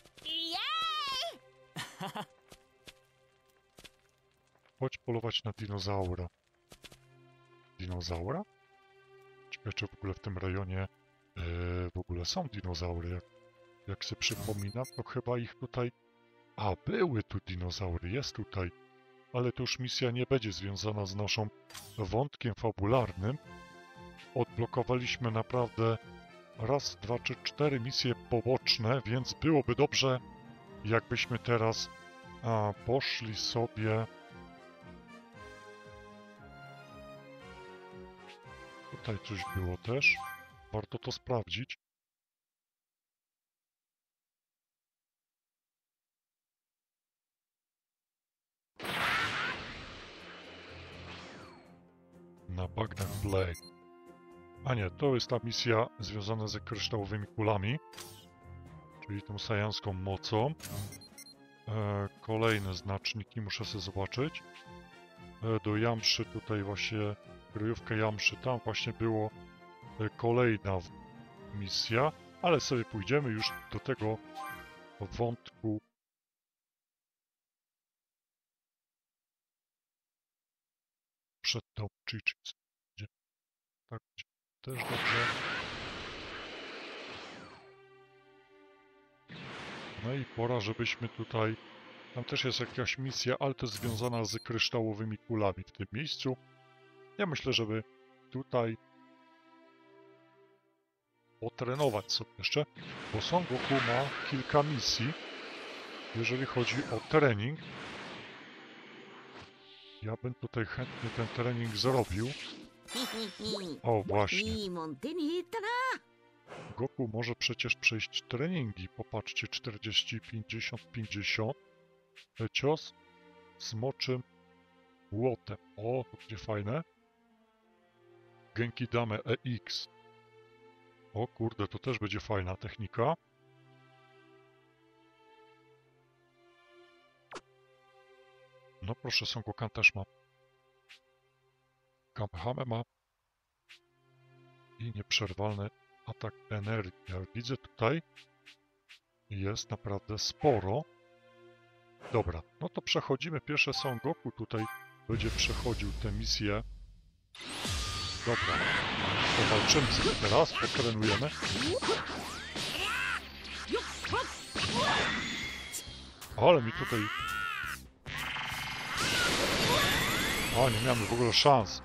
Chodź polować na dinozaura. Dinozaura? Ciekawe, czy w ogóle w tym rejonie w ogóle są dinozaury. Jak sobie przypominam, to chyba ich tutaj... były tu dinozaury. Jest tutaj ale to już misja nie będzie związana z naszą wątkiem fabularnym. Odblokowaliśmy naprawdę raz, dwa czy cztery misje poboczne, więc byłoby dobrze, jakbyśmy teraz poszli sobie... Tutaj coś było też. Warto to sprawdzić. Na Bagnet Blade. A nie, to jest ta misja związana ze kryształowymi kulami, czyli tą sajanską mocą. Kolejne znaczniki muszę sobie zobaczyć. Do Jamszy tutaj właśnie, kryjówkę Jamszy, tam właśnie było kolejna misja, ale sobie pójdziemy już do tego wątku przed tą Chichis. Tak, też dobrze. No i pora, żebyśmy tutaj... Tam też jest jakaś misja, ale to jest związana z kryształowymi kulami w tym miejscu. Ja myślę, żeby tutaj potrenować sobie jeszcze, bo Son Goku ma kilka misji, jeżeli chodzi o trening. Ja bym tutaj chętnie ten trening zrobił. O, właśnie. Goku może przecież przejść treningi. Popatrzcie, 40, 50, 50. Cios smoczym łotem. O, to będzie fajne. Genki Dame EX. O kurde, to też będzie fajna technika. No proszę, Son Goku też ma. Kamehame ma. I nieprzerwalny atak energii. Ja widzę tutaj jest naprawdę sporo. Dobra, no to przechodzimy. Pierwsze Son Goku tutaj będzie przechodził tę misję. Dobra, powalczymy sobie teraz, potrenujemy. Ale mi tutaj... O, nie miałem w ogóle szans.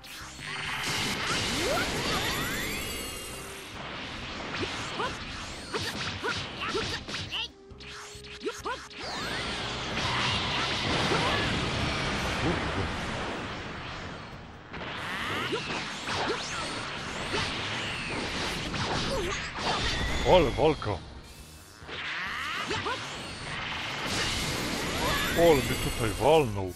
Ole walka. Ole mi tutaj walnął.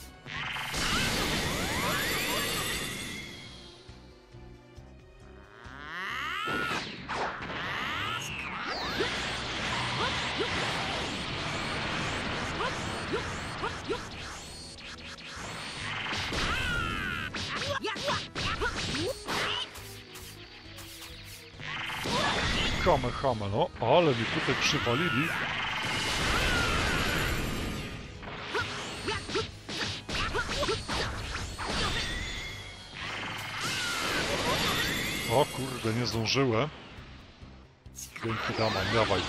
Kamehame, no, ale mi tutaj przywalili. O kurde, nie zdążyłem. Dzięki dama, dawaj.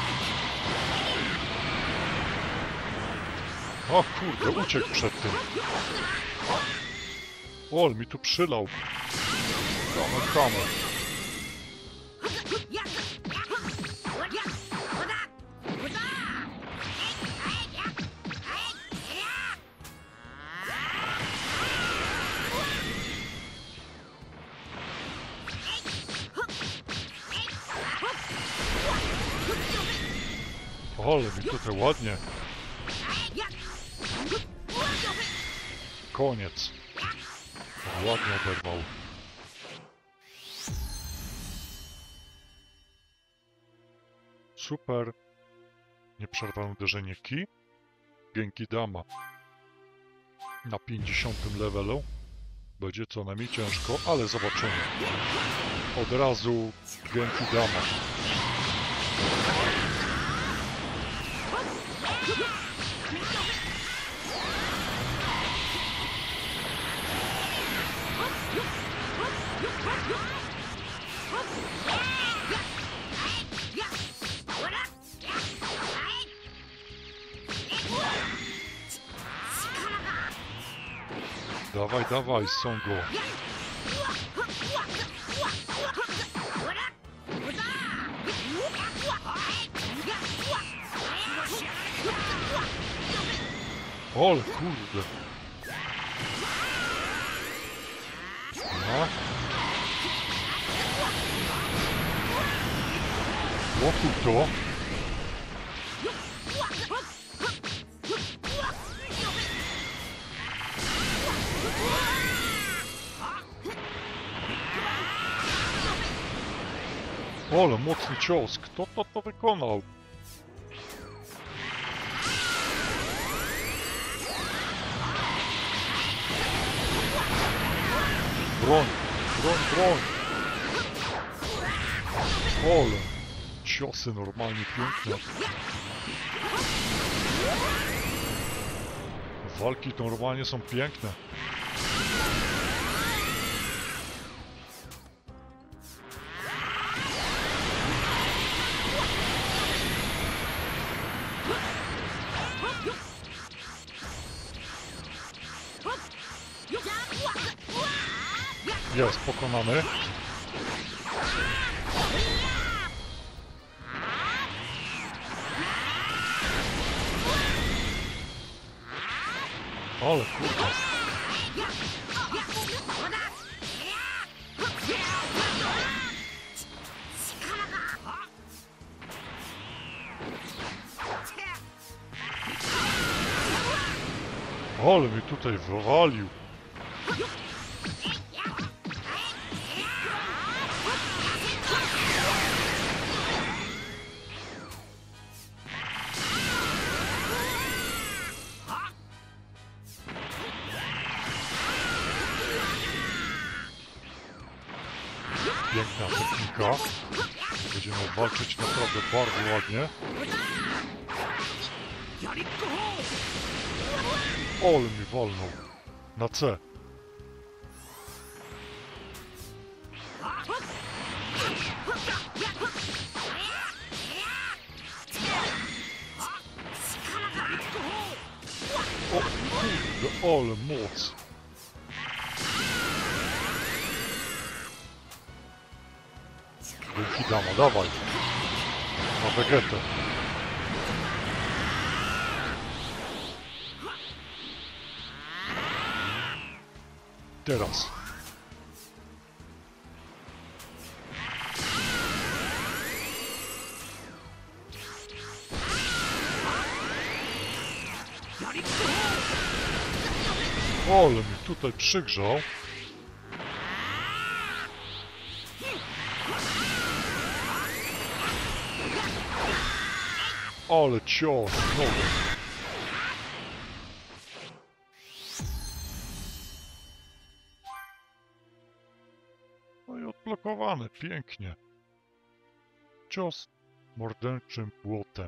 O kurde, uciekł przed tym. O, mi tu przylał. Kamehame. Ale mi tutaj ładnie. Koniec. Ładnie oderwał. Super. Nieprzerwane uderzenie ki. Genki Dama. Na 50 levelu. Będzie co najmniej ciężko, ale zobaczymy. Od razu Genki Dama. Dawaj, dawaj, Songo. Ole, kurde. No. Łokuj to. Ale mocny cios. Kto to wykonał? Broń, broń, broń. Ale ciosy normalnie piękne. Walki to normalnie są piękne. Jest pokonany. Ale kurde. Ale mi tutaj wywalił. Piękna technika. Będziemy walczyć naprawdę bardzo ładnie. Ale mi walnął. Na C. O kurde, ale moc. Wielki dama, dawaj. Na Vegetę. Teraz. Ale mi tutaj przygrzał. Ale cios, no. No i odblokowane, pięknie. Cios morderczym płotem.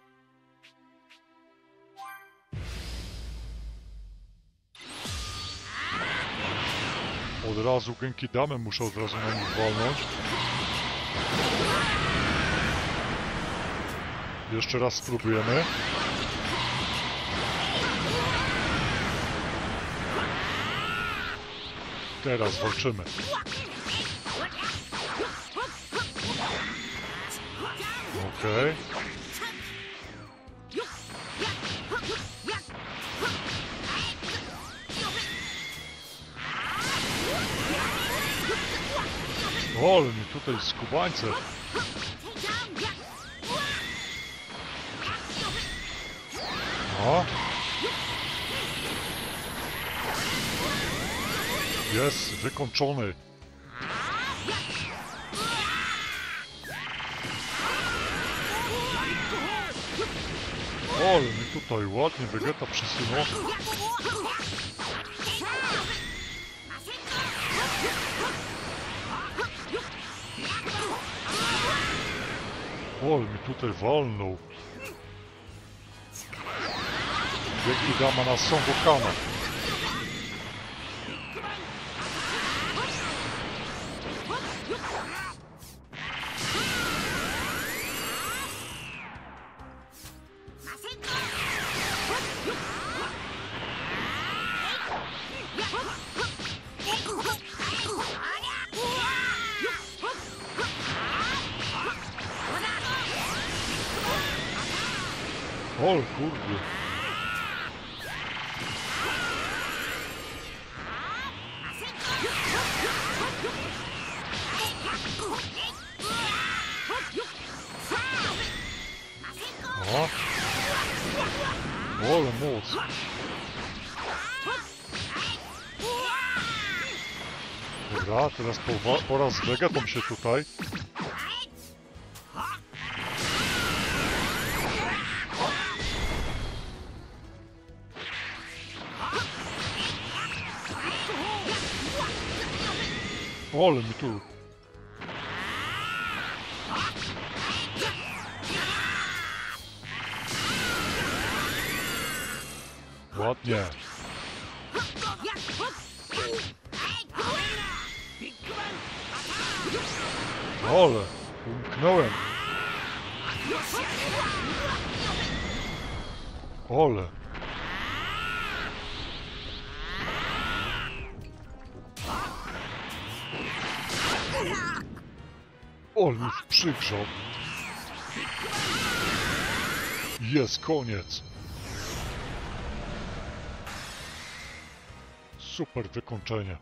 Od razu Genkidamę muszę od razu na nich walnąć. Jeszcze raz spróbujemy. Teraz walczymy. Okej. O, ale mi tutaj skubańce. O. Jest wykończony. O, ale mi tutaj ładnie Vegeta przysunął. O, ale mi tutaj walnął. Wielki dama na Son Gokana. O kurde. O. Ale moc. Dobra, teraz po raz z Vegetą się tutaj. Ale mi tu. Ładnie. Ale umknąłem. Ale. Ale mi przygrzał. Jest koniec. Super wykończenie.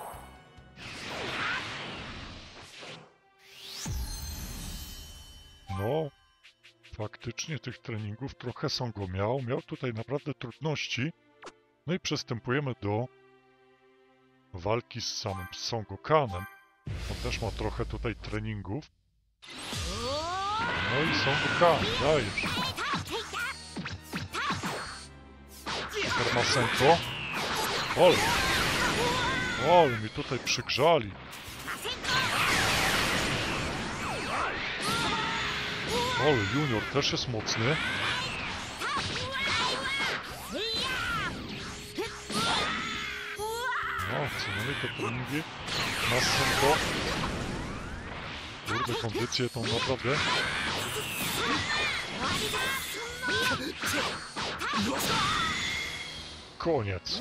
No, faktycznie tych treningów trochę Songo miał. Miał tutaj naprawdę trudności. No i przystępujemy do walki z samym Songokanem. On też ma trochę tutaj treningów. No i Songokan, dajesz. Super Masenko. Ale mi tutaj przygrzali. Ale Junior też jest mocny. No, co mamy te treningi? Masenko. Kurde, kondycje tą naprawdę. Koniec.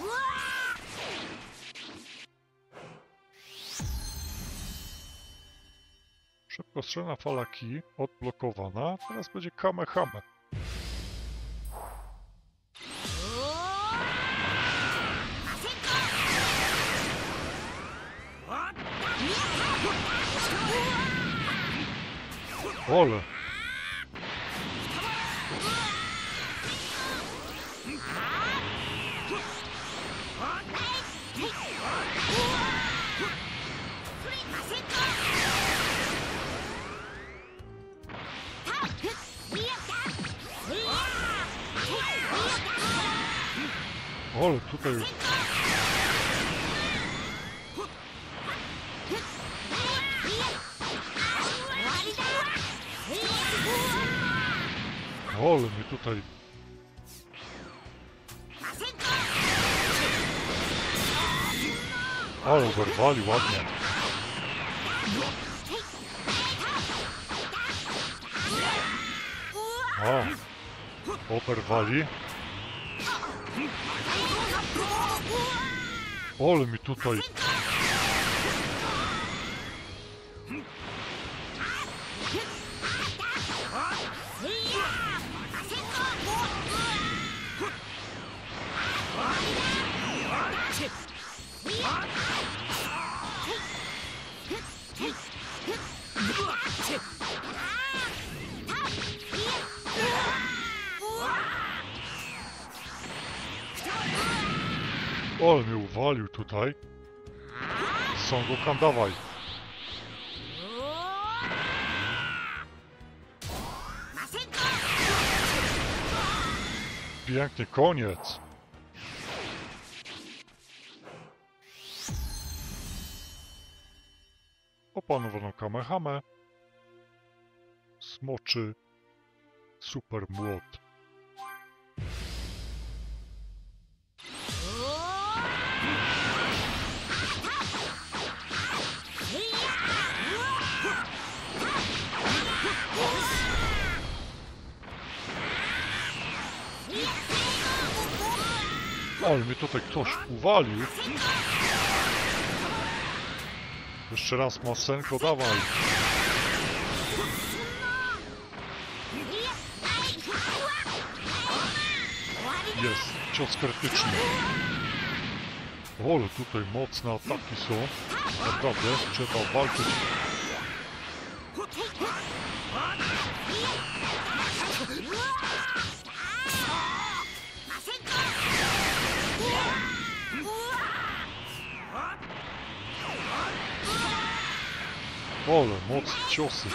Szybkostrzelna fala ki odblokowana. Teraz będzie Kamehame. Ole. Ale tutaj już. Ale mi tutaj. Ale oberwali ładnie. A, oberwali. Ale mi tutaj. Ale mnie uwalił tutaj. Songokan, dawaj. Pięknie, koniec. Opanowano Kamehame. Smoczy super młot. Ale mnie tutaj ktoś uwalił. Jeszcze raz Masenko, dawaj. Jest, cios krytyczny. O, ale tutaj mocne ataki są. Naprawdę, trzeba walczyć. Ale mocne ciosy.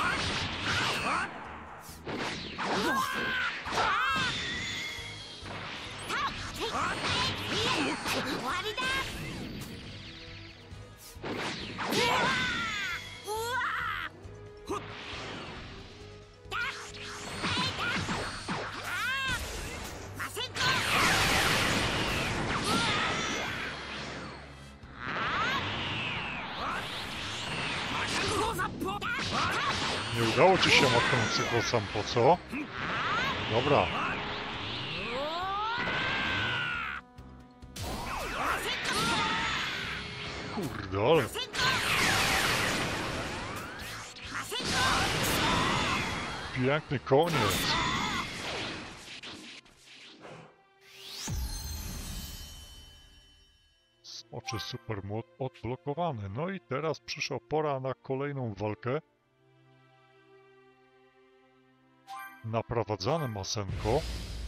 Nie udało ci się machnącego sampo, co? Dobra. Kurde, ale... Piękny koniec. Smoczy supermłot odblokowany. No i teraz przyszła pora na kolejną walkę. Naprowadzane Masenko.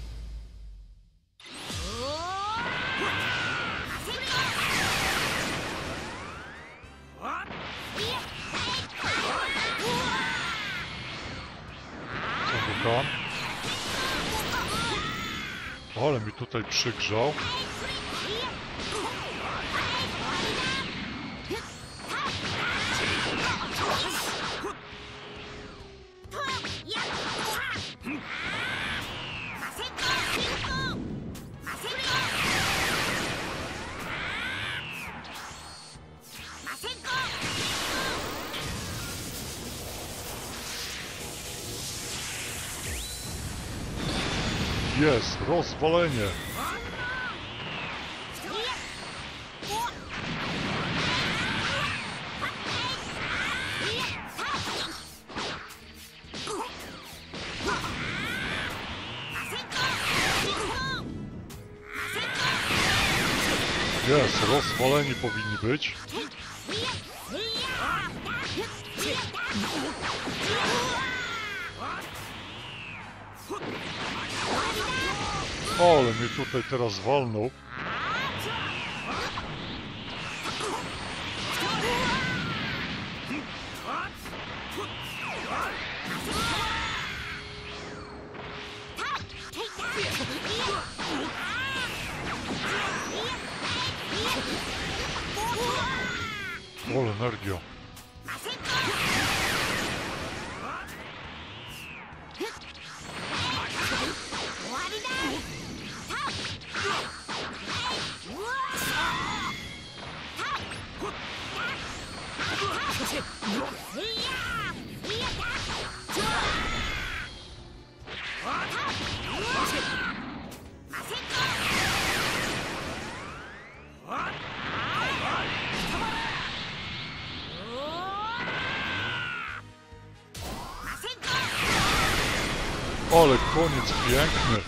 Sangokan. Ale mi tutaj przygrzał. Jest, rozwalenie. Jest, rozwaleni powinni być. Ale mnie tutaj teraz walnął. Ale energia. Ale koniec piękny.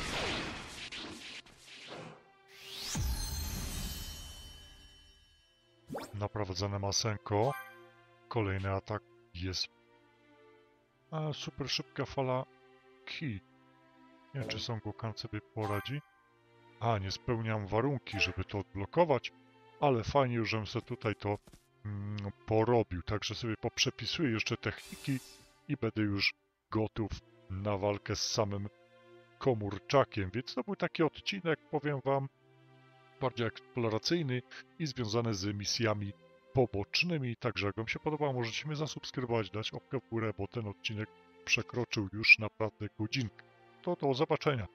Naprowadzone Masenko. Kolejny atak jest. Super szybka fala Ki. Nie wiem, czy Sangokan sobie poradzi. Nie spełniam warunki, żeby to odblokować, ale fajnie, żebym sobie tutaj to porobił. Także sobie poprzepisuję jeszcze techniki i będę już gotów na walkę z samym komórczakiem. Więc to był taki odcinek, powiem wam, bardziej eksploracyjny i związany z misjami pobocznymi. Także jak wam się podobało, możecie mnie zasubskrybować, dać łapkę w górę, bo ten odcinek przekroczył już naprawdę godzinkę. To do zobaczenia.